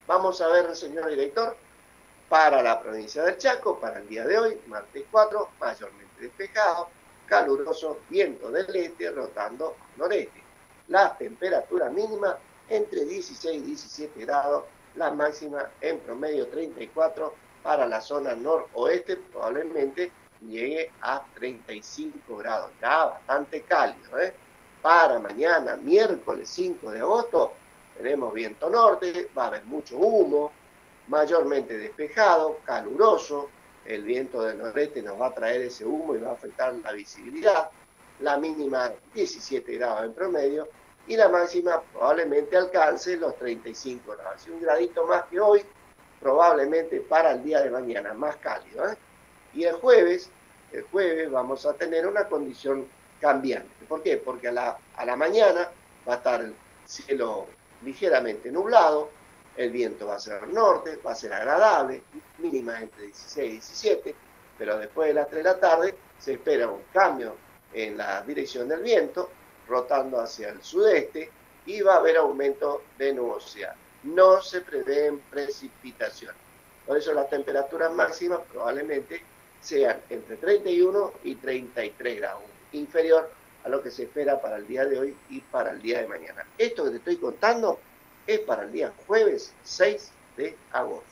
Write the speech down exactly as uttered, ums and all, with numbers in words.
Vamos a ver, señor director, para la provincia del Chaco, para el día de hoy, martes cuatro, mayormente despejado, caluroso, viento del este, rotando noreste. Las temperaturas mínimas entre dieciséis y diecisiete grados, la máxima en promedio treinta y cuatro para la zona noroeste, probablemente llegue a treinta y cinco grados, ya bastante cálido, ¿eh? Para mañana, miércoles cinco de agosto, tenemos viento norte, va a haber mucho humo, mayormente despejado, caluroso, el viento del noreste nos va a traer ese humo y va a afectar la visibilidad, la mínima diecisiete grados en promedio y la máxima probablemente alcance los treinta y cinco grados, un gradito más que hoy, probablemente para el día de mañana, más cálido, ¿eh? Y el jueves, el jueves vamos a tener una condición cambiante. ¿Por qué? Porque a la, a la mañana va a estar el cielo ligeramente nublado, el viento va a ser norte, va a ser agradable, mínima entre dieciséis y diecisiete, pero después de las tres de la tarde se espera un cambio en la dirección del viento, rotando hacia el sudeste, y va a haber aumento de nubosidad. No se prevén precipitaciones. Por eso las temperaturas máximas probablemente sean entre treinta y uno y treinta y tres grados, inferior a lo que se espera para el día de hoy y para el día de mañana. Esto que te estoy contando es para el día jueves seis de agosto.